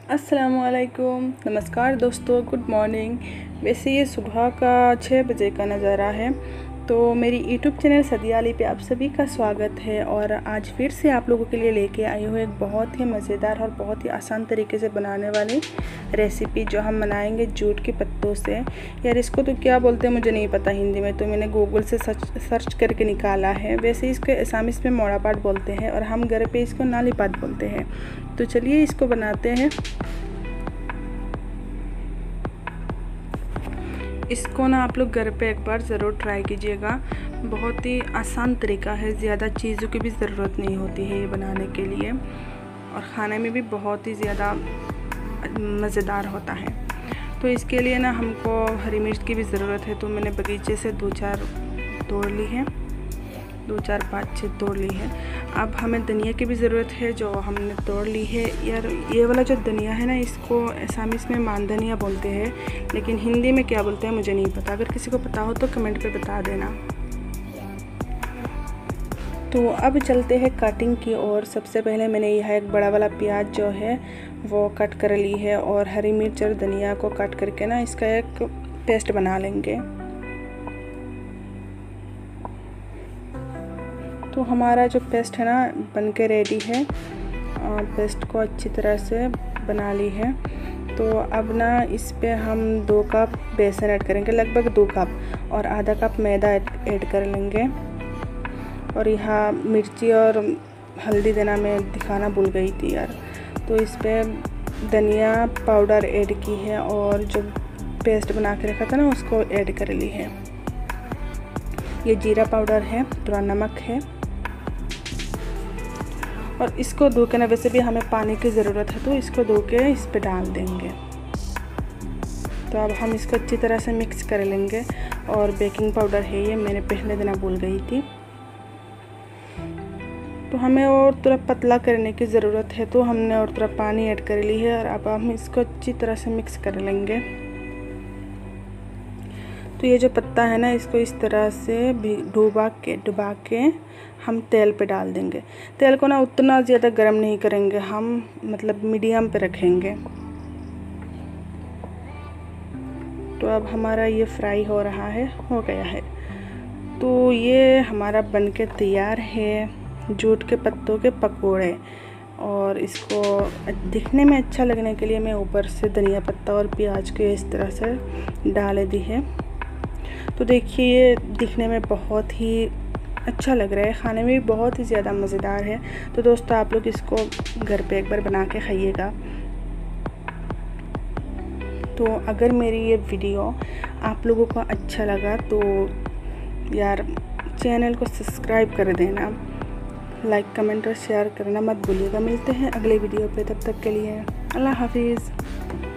अस्सलामुअलैकुम, नमस्कार दोस्तों, गुड मॉर्निंग। वैसे ये सुबह का 6 बजे का नज़ारा है। तो मेरी यूट्यूब चैनल सदिया अली पे आप सभी का स्वागत है। और आज फिर से आप लोगों के लिए लेके आई हूँ एक बहुत ही मज़ेदार और बहुत ही आसान तरीके से बनाने वाली रेसिपी, जो हम बनाएंगे जूट के पत्तों से। यार इसको तो क्या बोलते हैं मुझे नहीं पता हिंदी में, तो मैंने गूगल से सर्च करके निकाला है। वैसे इसको असामीज़ में मोड़ा पाट बोलते हैं और हम घर पे इसको नाली पाट बोलते हैं। तो चलिए इसको बनाते हैं। इसको ना आप लोग घर पे एक बार ज़रूर ट्राई कीजिएगा। बहुत ही आसान तरीका है, ज़्यादा चीज़ों की भी ज़रूरत नहीं होती है ये बनाने के लिए, और खाने में भी बहुत ही ज़्यादा मज़ेदार होता है। तो इसके लिए ना हमको हरी मिर्च की भी ज़रूरत है। तो मैंने बगीचे से 2-4 तोड़ ली है, 2-4 5-6 तोड़ ली है। अब हमें धनिया की भी ज़रूरत है, जो हमने तोड़ ली है। यार ये वाला जो धनिया है ना, इसको असामीज़ में मान धनिया बोलते हैं, लेकिन हिंदी में क्या बोलते हैं मुझे नहीं पता। अगर किसी को पता हो तो कमेंट पे बता देना। तो अब चलते हैं कटिंग की ओर। सबसे पहले मैंने यह एक बड़ा वाला प्याज जो है वो कट कर ली है, और हरी मिर्च और धनिया को कट करके ना इसका एक पेस्ट बना लेंगे। तो हमारा जो पेस्ट है ना बन के रेडी है, और पेस्ट को अच्छी तरह से बना ली है। तो अब ना इस पे हम 2 कप बेसन ऐड करेंगे, लगभग 2 कप, और आधा कप मैदा ऐड कर लेंगे। और यहाँ मिर्ची और हल्दी देना मैं दिखाना भूल गई थी यार। तो इस पे धनिया पाउडर ऐड की है, और जो पेस्ट बना के रखा था ना उसको ऐड कर ली है। ये जीरा पाउडर है, थोड़ा नमक है, और इसको धो के ना, वैसे भी हमें पानी की ज़रूरत है तो इसको धो के इस पे डाल देंगे। तो अब हम इसको अच्छी तरह से मिक्स कर लेंगे। और बेकिंग पाउडर है, ये मैंने पहले देना भूल गई थी। तो हमें और थोड़ा पतला करने की ज़रूरत है, तो हमने और थोड़ा पानी ऐड कर ली है। और अब हम इसको अच्छी तरह से मिक्स कर लेंगे। तो ये जो पत्ता है ना, इसको इस तरह से डुबा के हम तेल पे डाल देंगे। तेल को ना उतना ज़्यादा गर्म नहीं करेंगे हम, मतलब मीडियम पे रखेंगे। तो अब हमारा ये फ्राई हो रहा है, हो गया है। तो ये हमारा बनके तैयार है जूट के पत्तों के पकोड़े। और इसको दिखने में अच्छा लगने के लिए मैं ऊपर से धनिया पत्ता और प्याज के इस तरह से डाल दी है। तो देखिए ये दिखने में बहुत ही अच्छा लग रहा है, खाने में भी बहुत ही ज़्यादा मज़ेदार है। तो दोस्तों आप लोग इसको घर पे एक बार बना के खाइएगा। तो अगर मेरी ये वीडियो आप लोगों को अच्छा लगा तो यार चैनल को सब्सक्राइब कर देना, लाइक कमेंट और शेयर करना मत भूलिएगा। मिलते हैं अगले वीडियो पे, तब तक के लिए अल्लाह हाफिज़।